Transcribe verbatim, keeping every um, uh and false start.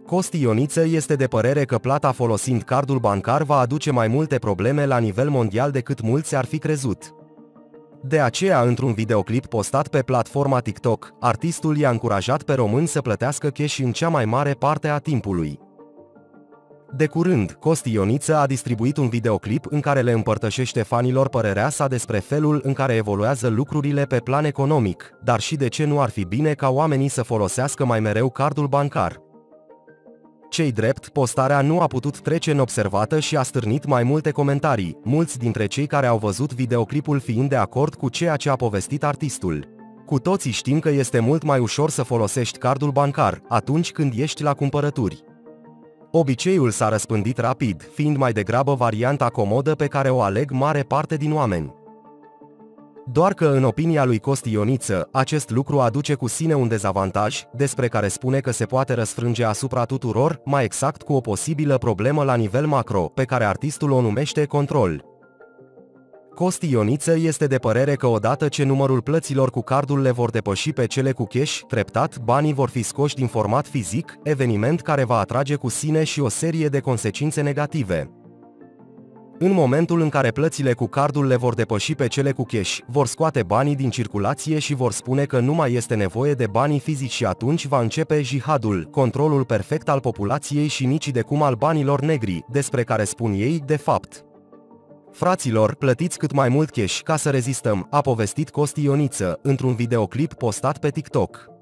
Costi Ioniță este de părere că plata folosind cardul bancar va aduce mai multe probleme la nivel mondial decât mulți ar fi crezut. De aceea, într-un videoclip postat pe platforma TikTok, artistul i-a încurajat pe români să plătească cash în cea mai mare parte a timpului. De curând, Costi Ioniță a distribuit un videoclip în care le împărtășește fanilor părerea sa despre felul în care evoluează lucrurile pe plan economic, dar și de ce nu ar fi bine ca oamenii să folosească mai mereu cardul bancar. Cei drept, postarea nu a putut trece neobservată și a stârnit mai multe comentarii, mulți dintre cei care au văzut videoclipul fiind de acord cu ceea ce a povestit artistul. Cu toții știm că este mult mai ușor să folosești cardul bancar atunci când ești la cumpărături. Obiceiul s-a răspândit rapid, fiind mai degrabă varianta comodă pe care o aleg mare parte din oameni. Doar că, în opinia lui Costi Ioniță, acest lucru aduce cu sine un dezavantaj, despre care spune că se poate răsfrânge asupra tuturor, mai exact cu o posibilă problemă la nivel macro, pe care artistul o numește control. Costi Ioniță este de părere că odată ce numărul plăților cu cardul le vor depăși pe cele cu cash, treptat, banii vor fi scoși din format fizic, eveniment care va atrage cu sine și o serie de consecințe negative. În momentul în care plățile cu cardul le vor depăși pe cele cu cash, vor scoate banii din circulație și vor spune că nu mai este nevoie de banii fizici și atunci va începe jihadul, controlul perfect al populației și nici de cum al banilor negri, despre care spun ei, de fapt. Fraților, plătiți cât mai mult cash ca să rezistăm, a povestit Costi Ioniță, într-un videoclip postat pe TikTok.